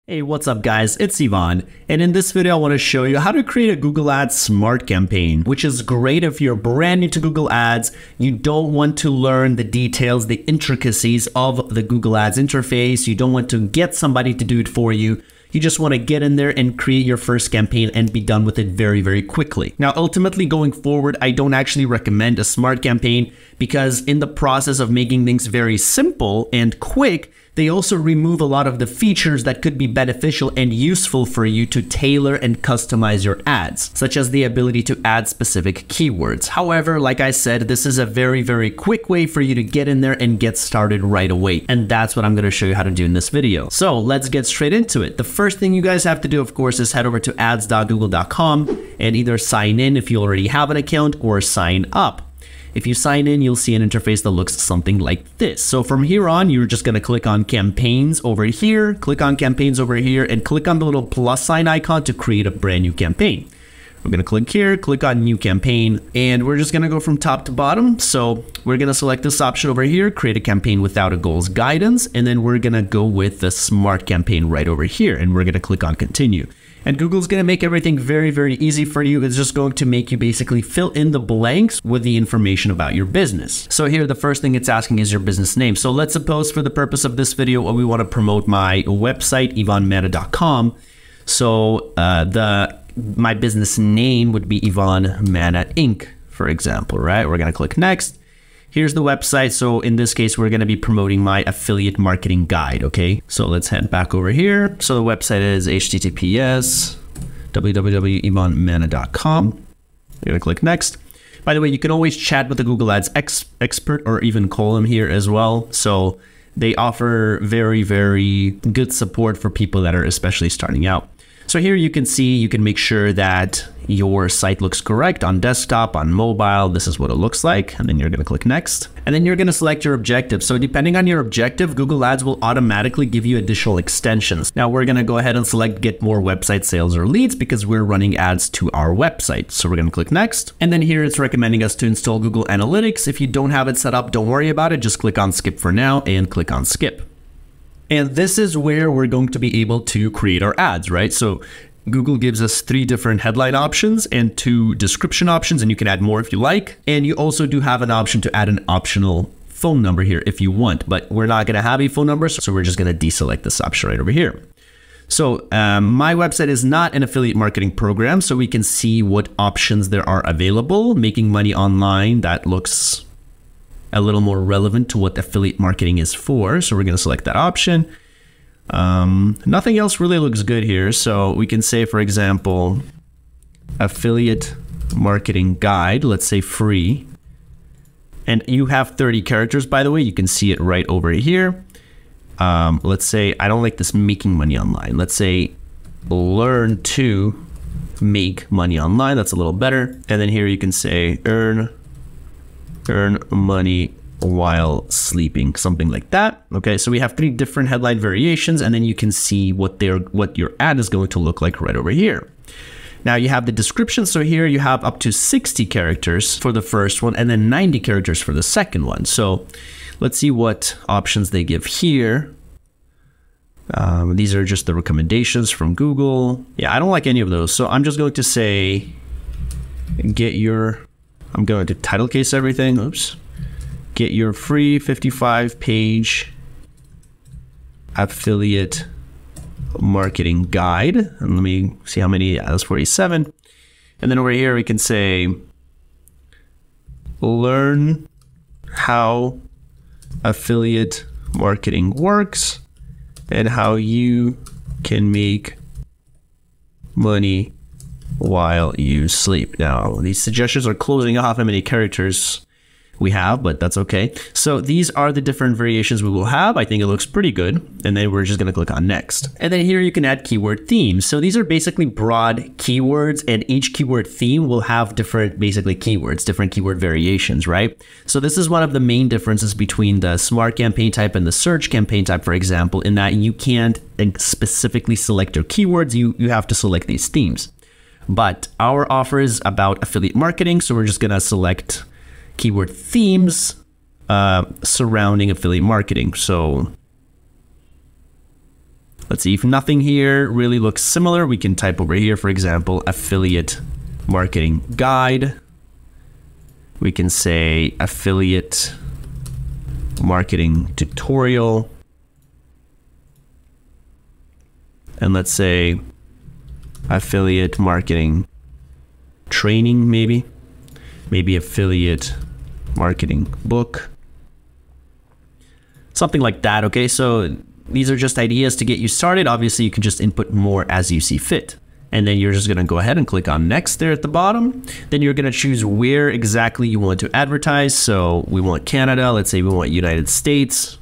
Hey, what's up guys? It's Ivan, and in this video I want to show you how to create a Google Ads Smart Campaign, which is great if you're brand new to Google Ads, you don't want to learn the details, the intricacies of the Google Ads interface, you don't want to get somebody to do it for you. You just want to get in there and create your first campaign and be done with it very, very quickly. Now, ultimately going forward, I don't actually recommend a Smart Campaign because in the process of making things very simple and quick, they also remove a lot of the features that could be beneficial and useful for you to tailor and customize your ads, such as the ability to add specific keywords. However, like I said, this is a very, very quick way for you to get in there and get started right away. And that's what I'm going to show you how to do in this video. So let's get straight into it. The first thing you guys have to do, of course, is head over to ads.google.com and either sign in if you already have an account or sign up. If you sign in, you'll see an interface that looks something like this. So from here on, you're just going to click on campaigns over here, click on campaigns over here, and click on the little plus sign icon to create a brand new campaign. We're going to click here, click on new campaign, and we're just going to go from top to bottom. So we're going to select this option over here, create a campaign without a goals guidance, and then we're going to go with the smart campaign right over here, and we're going to click on continue. And Google's going to make everything very, very easy for you. It's just going to make you basically fill in the blanks with the information about your business. So here, the first thing it's asking is your business name. So let's suppose for the purpose of this video, we want to promote my website, ivanmanna.com. So my business name would be Ivan Manna Inc., for example, right? We're going to click next. Here's the website. So in this case, we're going to be promoting my affiliate marketing guide. Okay, so let's head back over here. So the website is https www.ivanmanna.com. You're going to click next. By the way, you can always chat with the Google Ads expert or even call them here as well. So they offer very, very good support for people that are especially starting out. So here you can see, you can make sure that your site looks correct on desktop, on mobile. This is what it looks like. And then you're going to click next. And then you're going to select your objective. So depending on your objective, Google Ads will automatically give you additional extensions. Now we're going to go ahead and select get more website sales or leads because we're running ads to our website. So we're going to click next. And then here it's recommending us to install Google Analytics. If you don't have it set up, don't worry about it. Just click on skip for now and click on skip. And this is where we're going to be able to create our ads, right? So Google gives us 3 different headline options and 2 description options, and you can add more if you like. And you also do have an option to add an optional phone number here if you want, but we're not going to have a phone number, so we're just going to deselect this option right over here. So my website is not an affiliate marketing program, so we can see what options there are available. Making money online, that looks a little more relevant to what affiliate marketing is for. So we're going to select that option. Nothing else really looks good here. So we can say, for example, affiliate marketing guide, let's say free. And you have 30 characters, by the way, you can see it right over here. Let's say, I don't like this making money online. Let's say learn to make money online. That's a little better. And then here you can say earn money while sleeping, something like that. Okay, so we have 3 different headline variations, and then you can see what your ad is going to look like right over here. Now you have the description. So here you have up to 60 characters for the first one and then 90 characters for the second one. So let's see what options they give here. These are just the recommendations from Google. Yeah, I don't like any of those. So I'm just going to say, I'm going to title case everything. Oops. Get your free 55-page affiliate marketing guide. And let me see how many. That's 47. And then over here we can say, learn how affiliate marketing works and how you can make money while you sleep. Now, these suggestions are closing off how many characters we have, but that's okay. So these are the different variations we will have. I think it looks pretty good. And then we're just going to click on next. And then here you can add keyword themes. So these are basically broad keywords, and each keyword theme will have different basically keywords, different keyword variations, right? So this is one of the main differences between the smart campaign type and the search campaign type, for example, in that you can't specifically select your keywords. You have to select these themes. But our offer is about affiliate marketing, so we're just going to select keyword themes surrounding affiliate marketing. So Let's see, if nothing here really looks similar, we can type over here, for example, affiliate marketing guide. We can say affiliate marketing tutorial. And let's say affiliate marketing training, maybe affiliate marketing book, something like that. Okay, so these are just ideas to get you started. Obviously, you can just input more as you see fit. And then you're just going to go ahead and click on next there at the bottom. Then you're going to choose where exactly you want to advertise. So we want Canada. Let's say we want United States.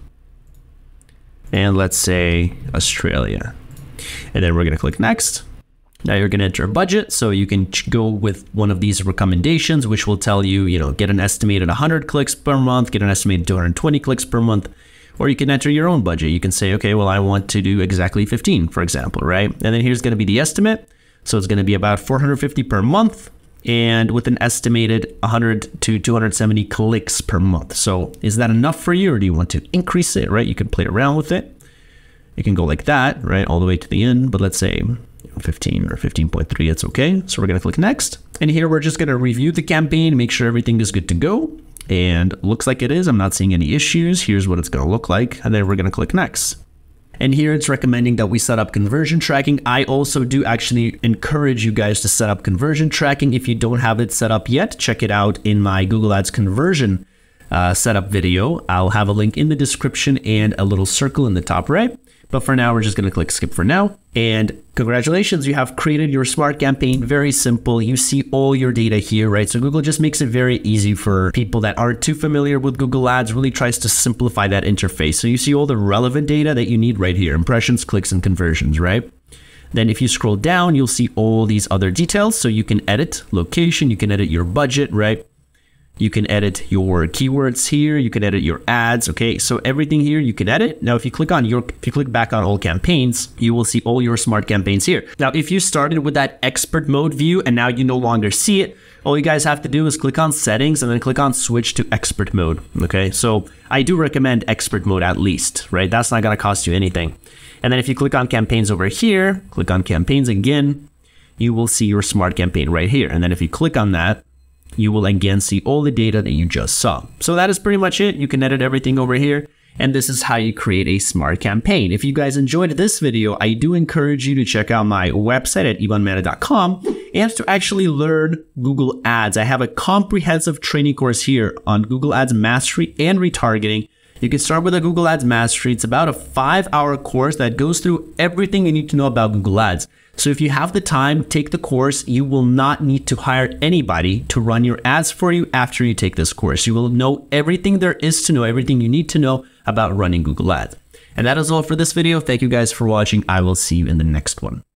And let's say Australia. And then we're going to click next. Now you're going to enter a budget. So you can go with one of these recommendations, which will tell you, get an estimated 100 clicks per month, get an estimated 220 clicks per month. Or you can enter your own budget. You can say, okay, well, I want to do exactly 15, for example, right? And then here's going to be the estimate. So it's going to be about 450 per month and with an estimated 100 to 270 clicks per month. So is that enough for you, or do you want to increase it, right? You can play around with it. You can go like that, right? All the way to the end, but let's say 15 or 15.3, it's okay. So we're going to click next. And here we're just going to review the campaign, make sure everything is good to go. And looks like it is. I'm not seeing any issues. Here's what it's going to look like. And then we're going to click next. And here it's recommending that we set up conversion tracking. I also do actually encourage you guys to set up conversion tracking. If you don't have it set up yet, check it out in my Google Ads conversion setup video. I'll have a link in the description and a little circle in the top right. But for now, we're just going to click skip for now. And congratulations, you have created your smart campaign. Very simple. You see all your data here, right? So Google just makes it very easy for people that aren't too familiar with Google Ads, really tries to simplify that interface. So you see all the relevant data that you need right here, impressions, clicks, and conversions, right? Then if you scroll down, you'll see all these other details. So you can edit location, you can edit your budget, right? You can edit your keywords here. You can edit your ads. Okay, so everything here you can edit. Now, if you click back on all campaigns, you will see all your smart campaigns here. Now, if you started with that expert mode view and now you no longer see it, all you guys have to do is click on settings and then click on switch to expert mode. Okay, so I do recommend expert mode at least, right? That's not going to cost you anything. And then if you click on campaigns over here, click on campaigns again, you will see your smart campaign right here. And then if you click on that, you will again see all the data that you just saw. So that is pretty much it. You can edit everything over here. And this is how you create a smart campaign. If you guys enjoyed this video, I do encourage you to check out my website at ivanmehta.com and to actually learn Google Ads. I have a comprehensive training course here on Google Ads Mastery and Retargeting. You can start with a Google Ads Mastery. It's about a 5-hour course that goes through everything you need to know about Google Ads. So if you have the time, take the course. You will not need to hire anybody to run your ads for you after you take this course. You will know everything there is to know, everything you need to know about running Google Ads. And that is all for this video. Thank you guys for watching. I will see you in the next one.